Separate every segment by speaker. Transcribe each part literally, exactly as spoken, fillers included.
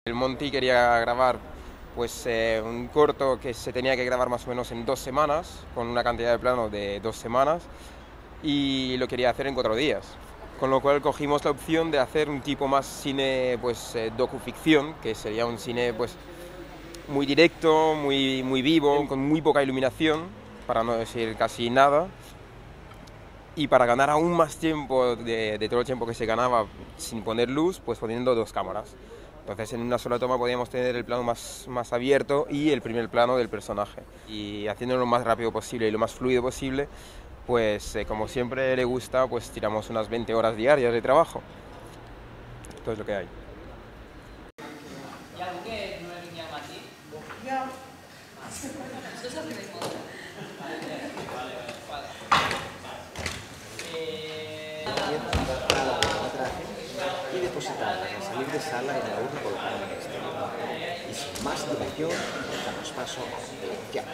Speaker 1: El Monty quería grabar pues, eh, un corto que se tenía que grabar más o menos en dos semanas, con una cantidad de plano de dos semanas, y lo quería hacer en cuatro días. Con lo cual cogimos la opción de hacer un tipo más cine pues, eh, docuficción, que sería un cine pues, muy directo, muy, muy vivo, con muy poca iluminación, para no decir casi nada. Y para ganar aún más tiempo de, de todo el tiempo que se ganaba sin poner luz, pues poniendo dos cámaras. Entonces en una sola toma podíamos tener el plano más, más abierto y el primer plano del personaje. Y haciéndolo lo más rápido posible y lo más fluido posible, pues eh, como siempre le gusta, pues tiramos unas veinte horas diarias de trabajo. Esto es lo que hay.
Speaker 2: ¿Y algo que no le venía a ti?
Speaker 3: No.
Speaker 2: Esto es lo mismo. Vale, vale, vale. Eh...
Speaker 4: Y depositarlas al salir de sala en la urna colocada en el exterior. Y sin más dilación, damos paso a la proyección.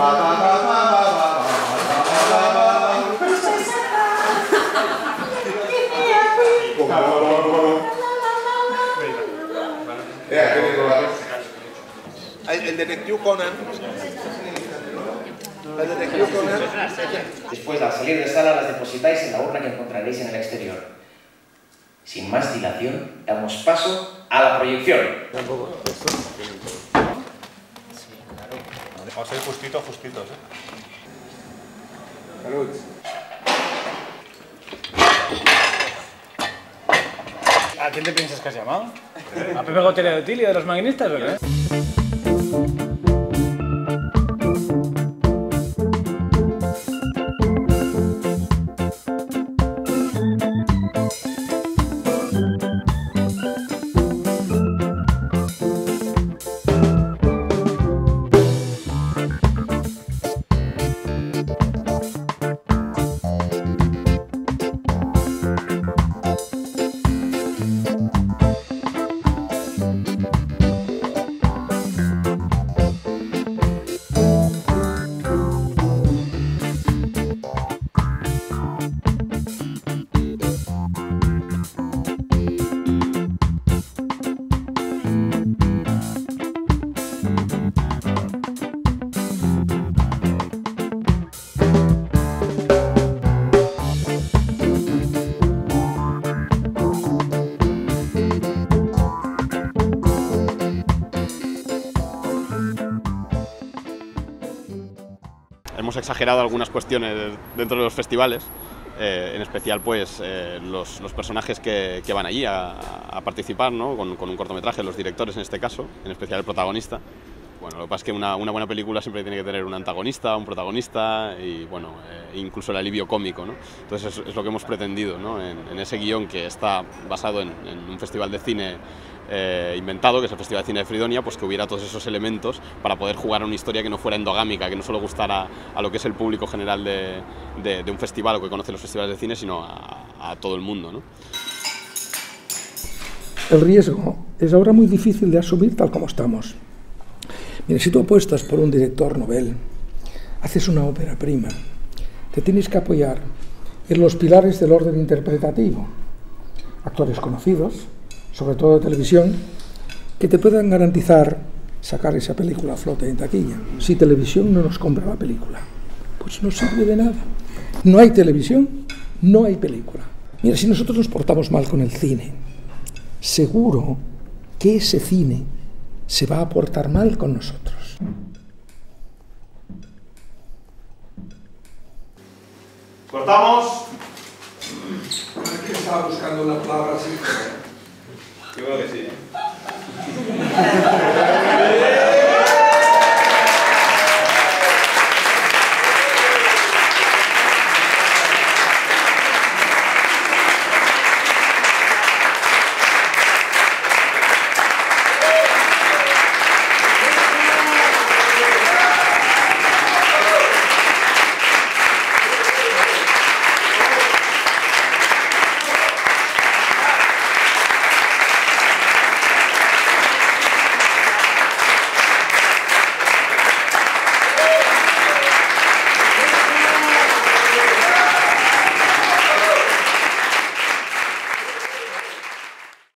Speaker 5: El detective Conan. El detective Conan.
Speaker 6: Después, al salir de sala, las depositáis en la urna que encontraréis en el exterior. Sin más dilación, damos paso a la proyección.
Speaker 5: Vamos a ir justito, justitos, ¿eh?
Speaker 1: Salud.
Speaker 7: ¿A quién te piensas que has llamado? ¿A Pepe Gotera de Otilio de los maquinistas o qué?
Speaker 8: Hemos exagerado algunas cuestiones dentro de los festivales, eh, en especial pues, eh, los, los personajes que, que van allí a, a participar, ¿no? con, con un cortometraje, los directores en este caso, en especial el protagonista. Bueno, lo que pasa es que una, una buena película siempre tiene que tener un antagonista, un protagonista y bueno, eh, incluso el alivio cómico, ¿no? Entonces es, es lo que hemos pretendido, ¿no? en, en ese guión que está basado en, en un festival de cine eh, inventado, que es el Festival de Cine de Fridonia, pues que hubiera todos esos elementos para poder jugar a una historia que no fuera endogámica, que no solo gustara a lo que es el público general de, de, de un festival o que conoce los festivales de cine, sino a, a todo el mundo, ¿no?
Speaker 9: El riesgo es ahora muy difícil de asumir tal como estamos. Mira, si tú apuestas por un director novel, haces una ópera prima, te tienes que apoyar en los pilares del orden interpretativo, actores conocidos, sobre todo de televisión, que te puedan garantizar sacar esa película a flote en taquilla. Si televisión no nos compra la película, pues no sirve de nada. No hay televisión, no hay película. Mira, si nosotros nos portamos mal con el cine, seguro que ese cine se va a portar mal con nosotros.
Speaker 5: ¡Cortamos!
Speaker 9: ¿Quién estaba buscando una palabra así?
Speaker 5: Yo creo que sí.